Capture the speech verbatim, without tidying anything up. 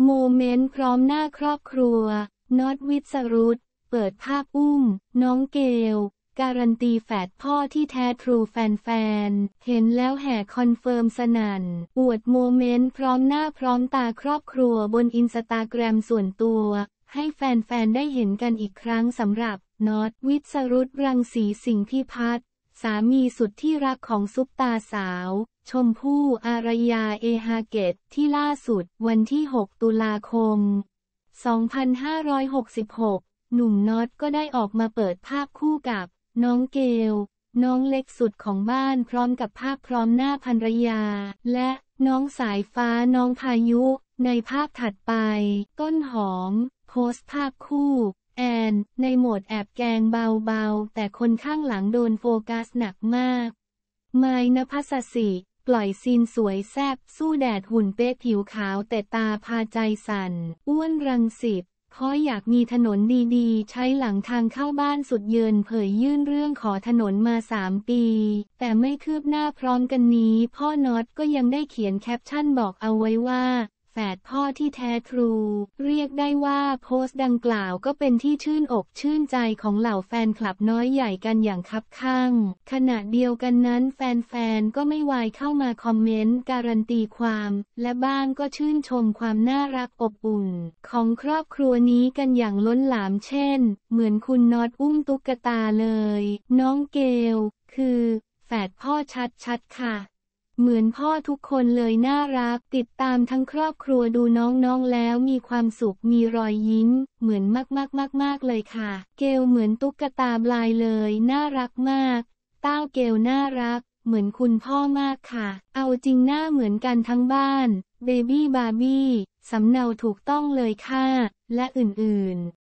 โมเมนต์พร้อมหน้าครอบครัวน็อตวิศรุตเปิดภาพอุ้มน้องเกลการันตีแฝดพ่อที่แท้ทรูแฟนๆเห็นแล้วแห่คอนเฟิร์มสนั่นอวดโมเมนต์พร้อมหน้าพร้อมตาครอบครัวบนอินสตาแกรมส่วนตัวให้แฟนๆได้เห็นกันอีกครั้งสำหรับน็อตวิศรุตรังสีสิงห์พิพัฒน์สามีสุดที่รักของซุปตาสาวชมพู่อารยาเอฮาเกตที่ล่าสุดวันที่หกตุลาคมสองพันห้าร้อยหกสิบหกหนุ่มน็อตก็ได้ออกมาเปิดภาพคู่กับน้องเกลน้องเล็กสุดของบ้านพร้อมกับภาพพร้อมหน้าภรรยาและน้องสายฟ้าน้องพายุในภาพถัดไปต้นหอมโพสต์ภาพคู่แอนในโหมดแอบแกล้งเบาๆแต่คนข้างหลังโดนโฟกัสหนักมากไมค์ณภัสสิปล่อยซีนสวยแซ่บสู้แดดหุ่นเป๊ะผิวขาวแต่ตาพาใจสั่นอ้วนรังสิตเพราะอยากมีถนนดีๆใช้หลังทางเข้าบ้านสุดเยินเผยยื่นเรื่องขอถนนมาสามปีแต่ไม่คืบหน้าพร้อมกันนี้พ่อน็อตก็ยังได้เขียนแคปชั่นบอกเอาไว้ว่าแฝดพ่อที่แท้ทรูเรียกได้ว่าโพสต์ดังกล่าวก็เป็นที่ชื่นอกชื่นใจของเหล่าแฟนคลับน้อยใหญ่กันอย่างคับคั่งขณะเดียวกันนั้นแฟนๆก็ไม่วายเข้ามาคอมเมนต์การันตีความและบ้างก็ชื่นชมความน่ารักอบอุ่นของครอบครัวนี้กันอย่างล้นหลามเช่นเหมือนคุณน็อตอุ้มตุ๊กตาเลยน้องเกลคือแฝดพ่อชัดๆค่ะเหมือนพ่อทุกคนเลยน่ารักติดตามทั้งครอบครัวดูน้องๆแล้วมีความสุขมีรอยยิ้มเหมือนมากๆๆๆเลยค่ะเกลเหมือนตุ๊กตาบลายเลยน่ารักมากเต้าเกลน่ารักเหมือนคุณพ่อมากค่ะเอาจริงหน้าเหมือนกันทั้งบ้านเบบี้บาร์บี้สำเนาถูกต้องเลยค่ะและอื่นๆ